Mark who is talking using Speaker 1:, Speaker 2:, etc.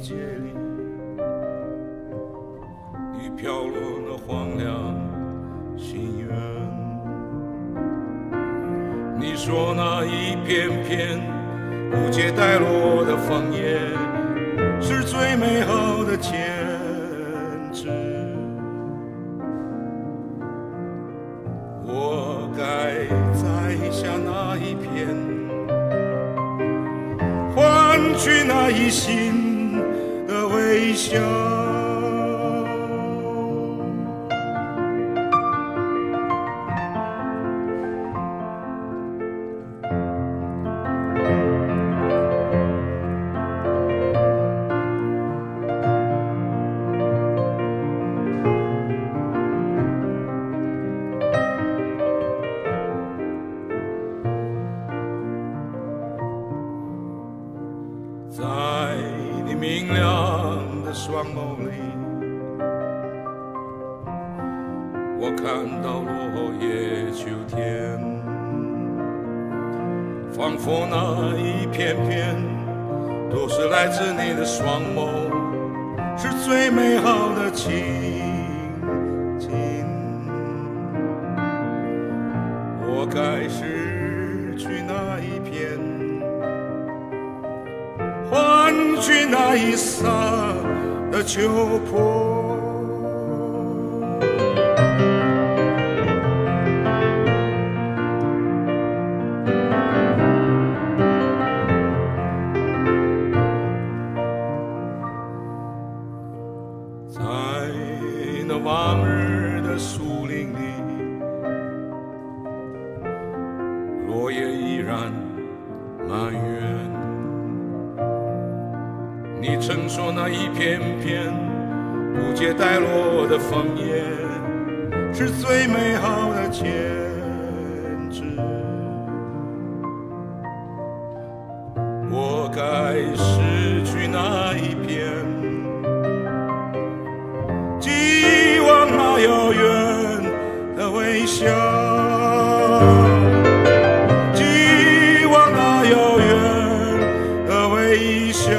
Speaker 1: 界里，已飘落了荒凉心愿。你说那一片片不解带落的枫叶，是最美好的坚持。我该摘下那一片，换取那一心的微笑。在你明亮的双眸里，我看到落叶秋天，仿佛那一片片都是来自你的双眸，是最美好的情景。我该失去那一片，换取那一刹的秋波。在那往日的树林里，落叶依然满园。你曾说那一片片不解带落的枫叶，是最美好的坚持。我该失去那一片，寄望那遥远的微笑，寄望那遥远的微笑。